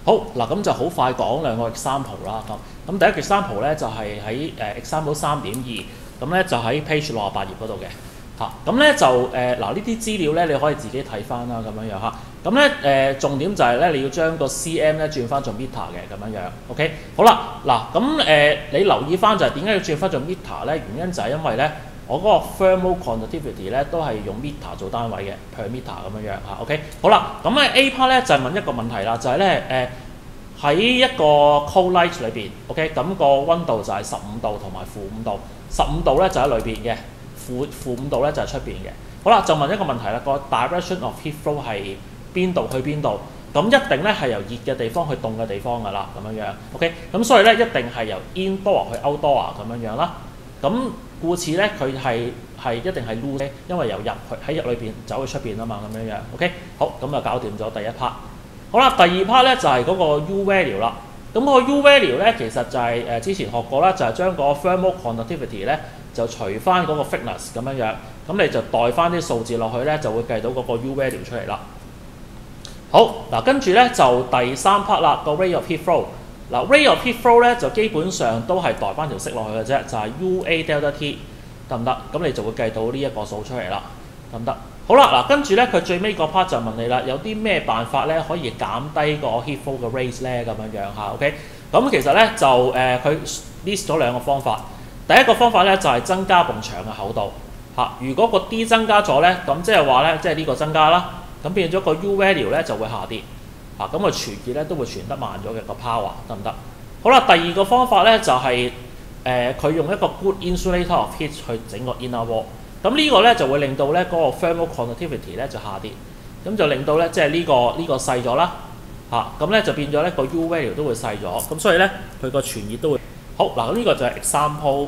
好嗱，咁就好快講兩個 example 啦。咁第一個 example 咧就係喺example 3.2，咁咧就喺 page 68頁嗰度嘅嚇。咁咧就嗱呢啲資料咧你可以自己睇翻啦咁樣樣嚇。咁咧重點就係咧你要將個 cm 咧轉翻做 meter 嘅咁樣樣。OK， 好啦嗱，咁你留意翻就係點解要轉翻做 meter 咧？原因就係因為咧我嗰個 thermal conductivity 咧都係用 meter 做單位嘅 per meter 咁樣樣嚇。OK， 好啦，咁咧 A part 咧就係問一個問題啦，就係咧喺一個 cold light 裏邊 ，OK， 咁個溫度就係15度同埋-5度，15度咧就喺裏邊嘅，負5度咧就係出邊嘅。好啦，就問一個問題啦，個 direction of heat flow 係邊度去邊度？咁一定咧係由熱嘅地方去凍嘅地方㗎啦，咁樣樣 ，OK， 咁所以咧一定係由 indoor 去 outdoor 咁樣樣啦。咁故此咧佢係一定係 lose， 因為由入去喺入裏邊走去出邊啊嘛，咁樣樣 ，OK， 好，咁就搞掂咗第一 part。好啦，第二 part 咧就係嗰個 U value 啦。咁個 U value 咧其實就係之前學過啦，就係將個 thermal conductivity 咧就除翻嗰個 thickness 咁樣樣，咁你就代翻啲數字落去咧，就會計到嗰個 U value 出嚟啦。好嗱，跟住咧就第三 part 啦，個 rate of heat flow。嗱 rate of heat flow 咧就基本上都係代翻條式落去嘅啫，就係 UA delta T 得唔得？咁你就會計到呢一個數出嚟啦，得唔得？好啦，嗱跟住咧佢最尾個 part 就問你啦，有啲咩辦法咧可以減低個 heat flow 嘅 rate 咧咁樣樣嚇 ，OK？ 咁其實咧就佢 list 咗兩個方法。第一個方法咧就係增加埲牆嘅厚度嚇。如果個 D 增加咗咧，咁即係話咧，即係呢個增加啦，咁變咗個 U value 咧就會下跌嚇，咁個傳熱咧都會傳得慢咗嘅個 power 得唔得？好啦，第二個方法咧就係佢用一個 good insulator of heat 去整個 inner wall。咁呢個咧就會令到咧嗰個 thermal conductivity 咧就下跌，咁就令到咧即係呢個細咗啦嚇，咁咧就變咗咧個 U value 都會細咗，咁所以咧佢個傳熱都會好嗱。咁呢個就係 example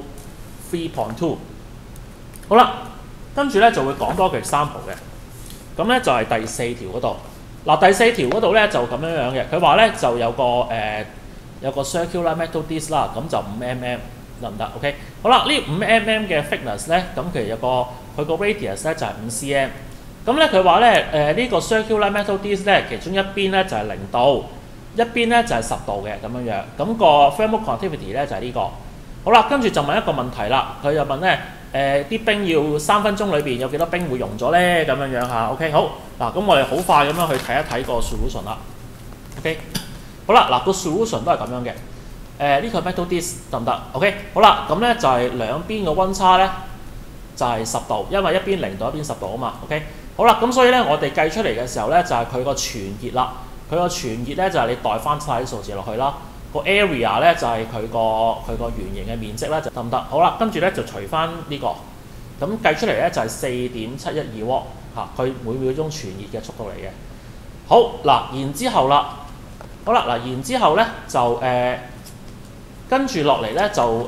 3.2。好啦，跟住咧就會講多個 example 嘅，咁咧就係第4條嗰度。嗱第4條嗰度咧就咁樣樣嘅，佢話咧就有個 circular metal disc 啦，咁就5mm。得唔得 ？OK， 好啦，呢5mm嘅 thickness 咧，咁其實佢個 radius 咧就係5cm。咁咧佢話咧呢個 circular metal disc 咧，其中一邊咧就係0度，一邊咧就係10度嘅咁樣樣。咁個 thermal conductivity 咧就係呢個。好啦，跟住就問一個問題啦，佢就問咧啲冰要3分鐘裏邊有幾多冰會溶咗咧？咁樣樣嚇 ，OK， 好嗱，咁我哋好快咁樣去睇一睇個 solution 啦。OK， 好啦，嗱個 solution 都係咁樣嘅。呢個 metal disc 得唔得 ？OK， 好啦，咁咧就係兩邊嘅溫差咧就係10度，因為一邊0度一邊10度啊嘛。OK， 好啦，咁所以咧我哋計出嚟嘅時候咧就係佢個傳熱啦。佢個傳熱咧就係你代翻晒啲數字落去啦。個 area 咧就係佢個圓形嘅面積啦，就得唔得？好啦，跟住咧就除翻呢個，咁計出嚟咧就係4.712瓦嚇，佢每秒鐘傳熱嘅速度嚟嘅。好嗱，然之後啦，好啦嗱，然之後咧就跟住落嚟咧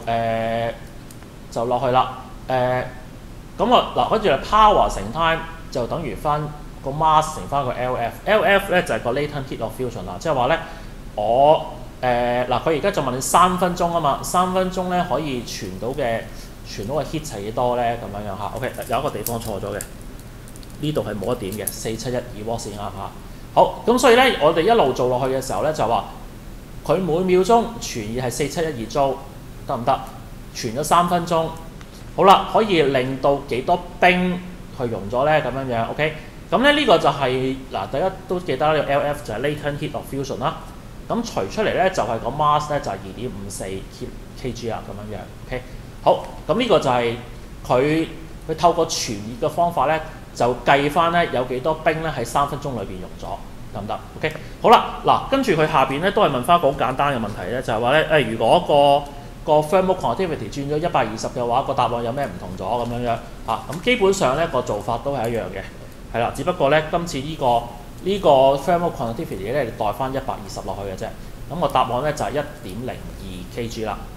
就落去啦，咁啊嗱，跟住係 power 乘 time 就等於翻個 mass 乘翻個 LF 咧就係個 latent heat of fusion 啦，即係話咧我嗱佢而家就問你3分鐘啊嘛，3分鐘咧可以傳到嘅 heat 係幾多咧？咁樣樣嚇 ，OK， 有一個地方錯咗嘅，呢度係冇一點嘅，4712瓦先啱嚇。好，咁所以咧我哋一路做落去嘅時候咧就話。佢每秒鐘傳熱係4712 Joule，得唔得？傳咗3分鐘，好啦，可以令到幾多冰去溶咗咧？咁樣樣 ，OK。咁咧呢個就係嗱，大家都記得呢個 LF 就係 latent heat of fusion 啦。咁除出嚟咧就係個 mass 咧就係2.54 kg 啦，咁樣樣 ，OK。好，咁呢個就係佢透過傳熱嘅方法咧，就計翻咧有幾多冰咧喺3分鐘裏邊溶咗。得唔得 ？OK， 好啦，嗱，跟住佢下邊咧都係問翻一個好簡單嘅問題咧，就係話咧如果個 thermal conductivity 轉咗120嘅話，個答案有咩唔同咗咁樣樣啊？咁基本上咧個做法都係一樣嘅，係啦，只不過咧今次呢個 thermal conductivity 咧，你代翻120落去嘅啫，咁個答案咧就係1.02 kg 啦。